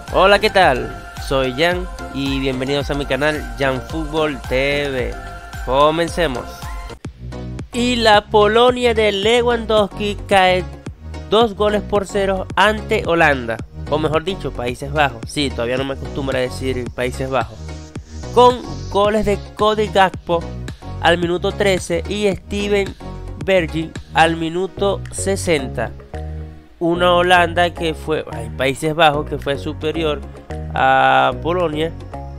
Hola, ¿qué tal? Soy Jan y bienvenidos a mi canal Jan Fútbol TV. Comencemos. Y la Polonia de Lewandowski cae 2 goles por 0 ante Holanda, o mejor dicho, Países Bajos. Sí, todavía no me acostumbro a decir Países Bajos. Con goles de Cody Gakpo al minuto 13 y Steven Bergwijn al minuto 60. Una Holanda que fue, Países Bajos, que fue superior a Polonia,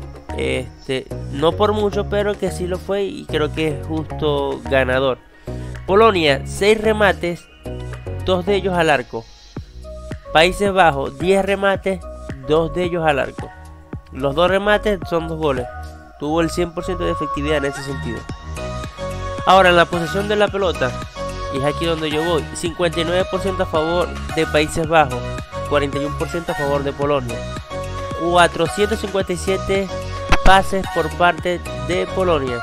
no por mucho, pero que sí lo fue y creo que es justo ganador. Polonia, 6 remates, 2 de ellos al arco. Países Bajos, 10 remates, 2 de ellos al arco. Los 2 remates son 2 goles. Tuvo el 100% de efectividad en ese sentido. Ahora, en la posesión de la pelota, y es aquí donde yo voy, 59% a favor de Países Bajos, 41% a favor de Polonia. 457 pases por parte de Polonia,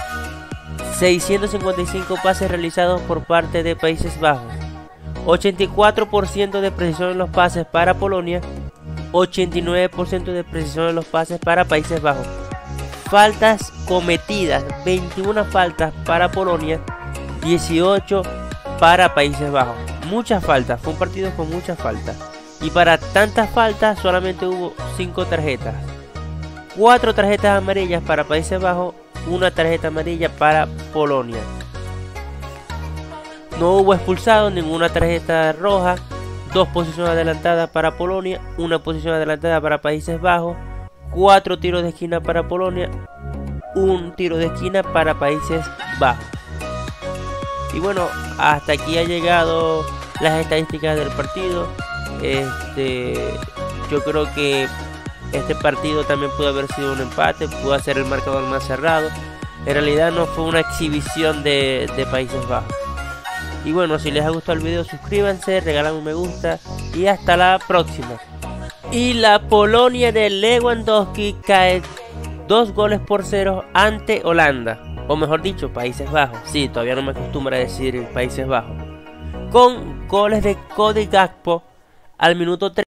655 pases realizados por parte de Países Bajos, 84% de precisión en los pases para Polonia, 89% de precisión en los pases para Países Bajos. Faltas cometidas, 21 faltas para Polonia, 18 para Países Bajos. Muchas faltas, fue un partido con muchas faltas. Y para tantas faltas solamente hubo 5 tarjetas. 4 tarjetas amarillas para Países Bajos, 1 tarjeta amarilla para Polonia. No hubo expulsados, ninguna tarjeta roja. 2 posiciones adelantadas para Polonia, 1 posición adelantada para Países Bajos. 4 tiros de esquina para Polonia, 1 tiro de esquina para Países Bajos. Y bueno, hasta aquí ha llegado las estadísticas del partido. Yo creo que este partido también pudo haber sido un empate, pudo ser el marcador más cerrado. En realidad no fue una exhibición de Países Bajos. Y bueno, si les ha gustado el video, suscríbanse, regalen un me gusta y hasta la próxima. Y la Polonia de Lewandowski cae 2 goles por 0 ante Holanda, o mejor dicho, Países Bajos. Sí, todavía no me acostumbro a decir Países Bajos. Con goles de Cody Gakpo al minuto 3.